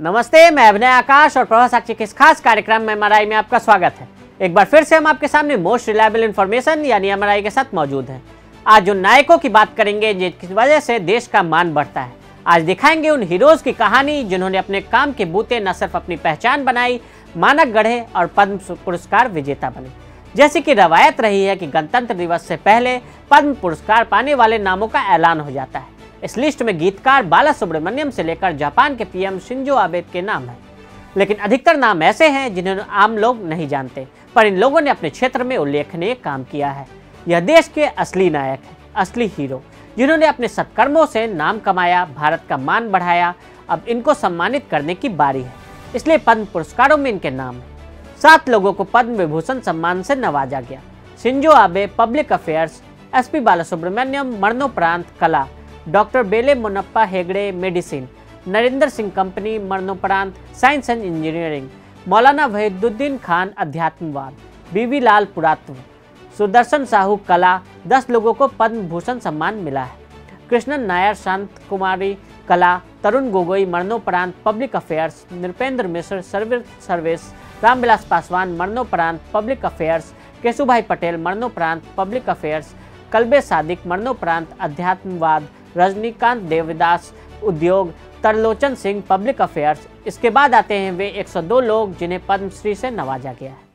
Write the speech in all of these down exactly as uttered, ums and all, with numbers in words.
नमस्ते, मैं अभिनय आकाश और प्रभा साक्षी के इस खास कार्यक्रम में एमआरआई में आपका स्वागत है। एक बार फिर से हम आपके सामने मोस्ट रिलायबल इन्फॉर्मेशन यानी एमआरआई के साथ मौजूद हैं। आज उन नायकों की बात करेंगे जिनकी वजह से देश का मान बढ़ता है। आज दिखाएंगे उन हीरोज की कहानी जिन्होंने अपने काम के बूते न सिर्फ अपनी पहचान बनाई, मानक गढ़े और पद्म पुरस्कार विजेता बने। जैसी कि रवायत रही है कि गणतंत्र दिवस से पहले पद्म पुरस्कार पाने वाले नामों का ऐलान हो जाता है। इस लिस्ट में गीतकार बाला सुब्रमण्यम से लेकर जापान के पीएम शिंजो आबे के नाम हैं। लेकिन अधिकतर नाम ऐसे हैं जिन्हें आम लोग नहीं जानते, पर इन लोगों ने अपने क्षेत्र में उल्लेखनीय काम किया है। यह देश के असली नायक हैं, असली हीरो, जिन्होंने अपने सत्कर्मों से नाम कमाया, भारत का मान बढ़ाया। अब इनको सम्मानित करने की बारी है, इसलिए पद्म पुरस्कारों में इनके नाम है। सात लोगों को पद्म विभूषण सम्मान से नवाजा गया। Shinzo Abe public affairs, S P Bala Subrahmanyam मरणोपरांत कला, डॉक्टर बेले मुनप्पा हेगड़े मेडिसिन, नरेंद्र सिंह कंपनी मरणोपरांत science and engineering, Maulana Wahiduddin Khan अध्यात्मवाद, बीवी लाल पुरातत्व, सुदर्शन साहू कला। दस लोगों को पद्म भूषण सम्मान मिला है। कृष्णन नायर शांत कुमारी कला, तरुण गोगोई मरणोपरांत public affairs, Nripendra Mishra civil service, Ramvilas Paswan मरणोपरांत पब्लिक अफेयर्स, केशुभाई पटेल मरणोपरांत पब्लिक अफेयर्स, कल्बे सादिक मरणोपरांत अध्यात्मवाद, रजनीकांत देवदास उद्योग, तरलोचन सिंह पब्लिक अफेयर्स। इसके बाद आते हैं वे एक सौ दो लोग जिन्हें पद्मश्री से नवाजा गया है।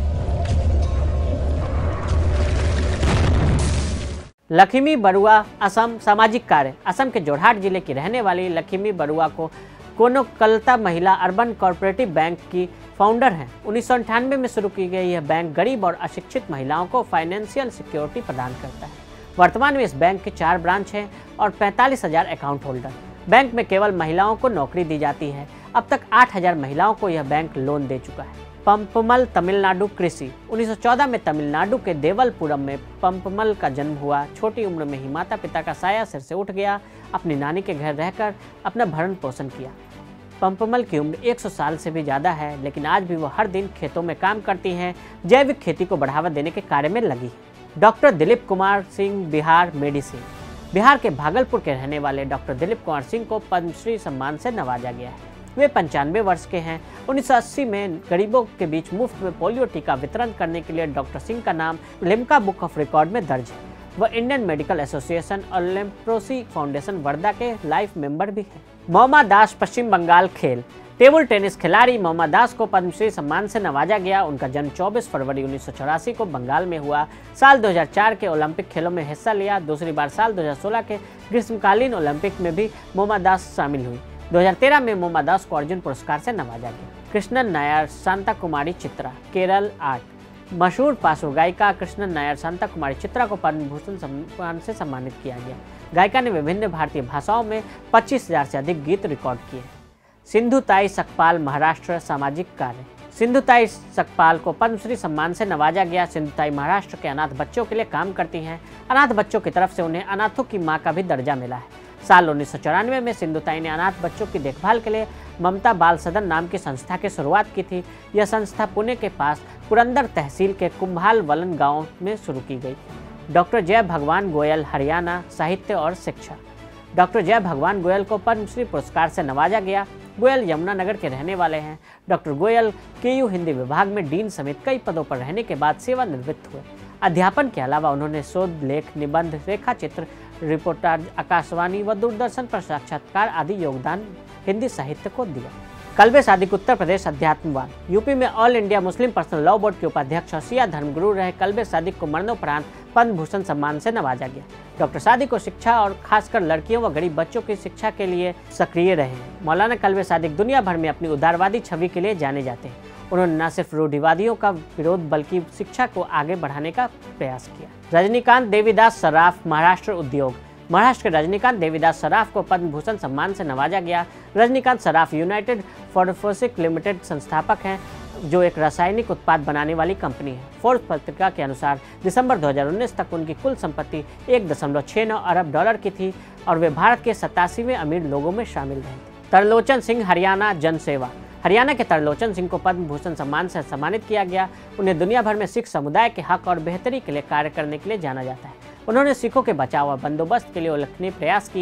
लक्ष्मी बरुआ असम सामाजिक कार्य। असम के जोरहाट जिले की रहने वाली लक्ष्मी बरुआ को Kanaklata Mahila urban cooperative bank की फाउंडर हैं। उन्नीस सौ अंठानवे में शुरू की गई यह बैंक गरीब और अशिक्षित महिलाओं को फाइनेंशियल सिक्योरिटी प्रदान करता है। वर्तमान में इस बैंक के चार ब्रांच हैं और पैंतालीस हजार अकाउंट होल्डर। बैंक में केवल महिलाओं को नौकरी दी जाती है। अब तक आठ हजार महिलाओं को यह बैंक लोन दे चुका है। पंपमल तमिलनाडु कृषि। उन्नीस सौ चौदह में तमिलनाडु के देवलपुरम में पंपमल का जन्म हुआ। छोटी उम्र में ही माता पिता का साया सिर से उठ गया। अपनी नानी के घर रहकर अपना भरण पोषण किया। पंपमल की उम्र सौ साल से भी ज़्यादा है, लेकिन आज भी वो हर दिन खेतों में काम करती हैं। जैविक खेती को बढ़ावा देने के कार्य में लगी। Doctor Dilip Kumar Singh Bihar medicine. बिहार के भागलपुर के रहने वाले डॉक्टर दिलीप कुमार सिंह को पद्मश्री सम्मान से नवाजा गया है। वे पंचानवे वर्ष के हैं। उन्नीस सौ अस्सी में गरीबों के बीच मुफ्त में पोलियो टीका वितरण करने के लिए डॉक्टर सिंह का नाम लिम्का बुक ऑफ रिकॉर्ड में दर्ज है। वह इंडियन मेडिकल एसोसिएशन और लेप्रोसी फाउंडेशन वर्धा के लाइफ मेंबर भी हैं। मोमा दास पश्चिम बंगाल खेल। टेबल टेनिस खिलाड़ी मोमा दास को पद्मश्री सम्मान से नवाजा गया। उनका जन्म चौबीस फरवरी उन्नीस सौ चौरासी को बंगाल में हुआ। साल दो हज़ार चार के ओलंपिक खेलों में हिस्सा लिया। दूसरी बार साल दो हज़ार सोलह के ग्रीष्मकालीन ओलंपिक में भी मोमा दास शामिल हुई। दो हज़ार तेरह में मोमा दास को अर्जुन पुरस्कार से नवाजा गया। कृष्णन नायर शांता कुमारी चित्रा केरल आर्ट। मशहूर पार्श्व गायिका कृष्णन नायर शांता कुमारी चित्रा को पद्म भूषण सम्मान से सम्मानित किया गया। गायिका ने विभिन्न भारतीय भाषाओं में पच्चीस हजार से अधिक गीत रिकॉर्ड किए। सिंधुताई सकपाल महाराष्ट्र सामाजिक कार्य। सिंधुताई सकपाल को पद्मश्री सम्मान से नवाजा गया। सिंधुताई महाराष्ट्र के अनाथ बच्चों के लिए काम करती हैं। अनाथ बच्चों की तरफ से उन्हें अनाथों की मां का भी दर्जा मिला है। साल उन्नीस सौ चौरानवे में सिंधुताई ने अनाथ बच्चों की देखभाल के लिए ममता बाल सदन नाम की संस्था की शुरुआत की थी। यह संस्था पुणे के पास पुरंदर तहसील के कुंभाल वलन गांव में शुरू की गई। डॉक्टर जय भगवान गोयल हरियाणा साहित्य और शिक्षा। डॉक्टर जय भगवान गोयल को पद्मश्री पुरस्कार से नवाजा गया। गोयल यमुनानगर के रहने वाले हैं। डॉक्टर गोयल केयू हिंदी विभाग में डीन समेत कई पदों पर रहने के बाद सेवानिवृत्त हुए। अध्यापन के अलावा उन्होंने शोध लेख, निबंध, रेखाचित्र, रिपोर्टाज, आकाशवाणी व दूरदर्शन पर साक्षात्कार आदि योगदान हिंदी साहित्य को दिया। कल्बे सादिक उत्तर प्रदेश अध्यात्मवाद। यूपी में all India Muslim personal law board के उपाध्यक्ष और शिया धर्मगुरु रहे कल्बे सादिक को मरणोपरांत पद्म भूषण सम्मान से नवाजा गया। डॉक्टर सादिक को शिक्षा और खासकर लड़कियों व गरीब बच्चों की शिक्षा के लिए सक्रिय रहे हैं। मौलाना कल्बे सादिक दुनिया भर में अपनी उदारवादी छवि के लिए जाने जाते हैं। उन्होंने न सिर्फ रूढ़िवादियों का विरोध बल्कि शिक्षा को आगे बढ़ाने का प्रयास किया। रजनीकांत देवीदास सराफ महाराष्ट्र उद्योग। महाराष्ट्र के रजनीकांत देवीदास सराफ को पद्म भूषण सम्मान से नवाजा गया। Rajnikant Saraf united pharmaceuticals limited संस्थापक हैं, जो एक रासायनिक उत्पाद बनाने वाली कंपनी है। फोर्ब्स पत्रिका के अनुसार दिसंबर दो हज़ार उन्नीस तक उनकी कुल संपत्ति एक दशमलव छः नौ अरब डॉलर की थी और वे भारत के सतासीवें अमीर लोगों में शामिल रहे थे। तरलोचन सिंह हरियाणा जनसेवा। हरियाणा के तरलोचन सिंह को पद्म भूषण सम्मान से सम्मानित किया गया। उन्हें दुनिया भर में सिख समुदाय के हक और बेहतरी के लिए कार्य करने के लिए जाना जाता है। उन्होंने सिखों के बचाव और बंदोबस्त के लिए उल्लेखनीय प्रयास किए।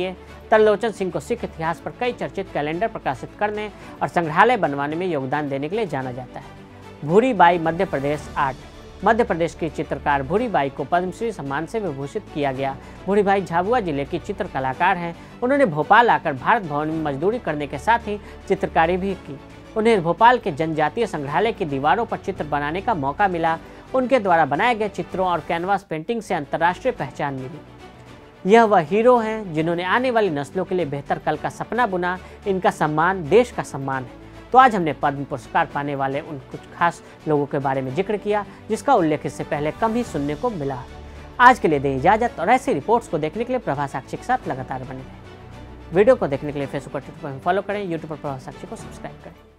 त्रिलोचन सिंह को सिख इतिहास पर कई चर्चित कैलेंडर प्रकाशित करने और संग्रहालय बनवाने में योगदान देने के लिए जाना जाता है। भूरी बाई मध्य प्रदेश आर्ट। मध्य प्रदेश की चित्रकार भूरी बाई को पद्मश्री सम्मान से विभूषित किया गया। भूरी बाई झाबुआ जिले की चित्र कलाकार हैं। उन्होंने भोपाल आकर भारत भवन में मजदूरी करने के साथ ही चित्रकारी भी की। उन्हें भोपाल के जनजातीय संग्रहालय की दीवारों पर चित्र बनाने का मौका मिला। उनके द्वारा बनाए गए चित्रों और कैनवास पेंटिंग से अंतर्राष्ट्रीय पहचान मिली। यह वह हीरो हैं जिन्होंने आने वाली नस्लों के लिए बेहतर कल का सपना बुना। इनका सम्मान देश का सम्मान है। तो आज हमने पद्म पुरस्कार पाने वाले उन कुछ खास लोगों के बारे में जिक्र किया जिसका उल्लेख इससे पहले कम ही सुनने को मिला। आज के लिए दें इजाजत और ऐसी रिपोर्ट्स को देखने के लिए प्रभा साक्षी के साथ लगातार बने रहें। वीडियो को देखने के लिए फेसबुक पर ट्विटर पर फॉलो करें, यूट्यूब पर प्रभा साक्षी को सब्सक्राइब करें।